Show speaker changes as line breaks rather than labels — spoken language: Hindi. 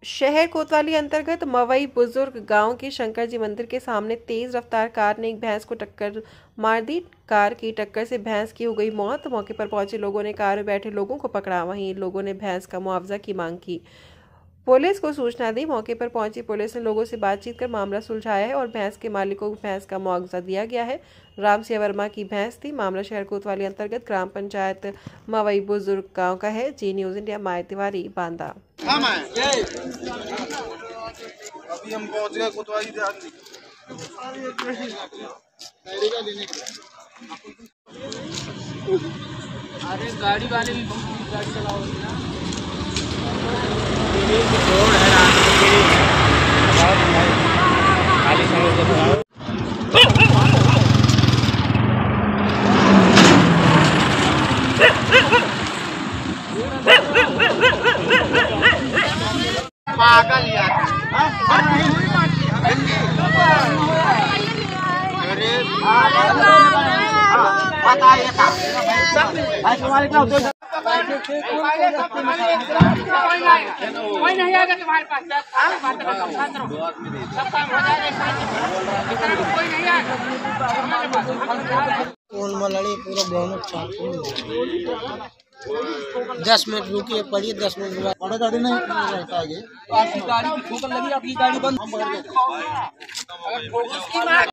शहर कोतवाली अंतर्गत मवई बुजुर्ग गांव के शंकर जी मंदिर के सामने तेज रफ्तार कार ने एक भैंस को टक्कर मार दी। कार की टक्कर से भैंस की हो गई मौत। मौके पर पहुंचे लोगों ने कार में बैठे लोगों को पकड़ा। वहीं लोगों ने भैंस का मुआवजा की मांग की। पुलिस को सूचना दी। मौके पर पहुंची पुलिस ने लोगों से बातचीत कर मामला सुलझाया है और भैंस के मालिक को भैंस का मुआवजा दिया गया है। राम सिंह वर्मा की भैंस थी। मामला शहर कोतवाली अंतर्गत ग्राम पंचायत मवई बुजुर्ग गांव का है। जी न्यूज इंडिया, माय तिवारी, बांदा।
अभी हम पहुंच गए कोतवाली।
अरे गाड़ी वाले भी गाड़ी चलाओ ना। खाली समझ के पागल यार। बताइए तुम्हारे क्या कोई नहीं आएगा तुम्हारे पास। कोई नहीं आएगा।
पूरा बहुत 10 मिनट रुकिए, पढ़िए 10 मिनट के बाद गाड़ी नहीं रहता है।
आपकी गाड़ी की ठोकर लगी, आपकी गाड़ी बंद।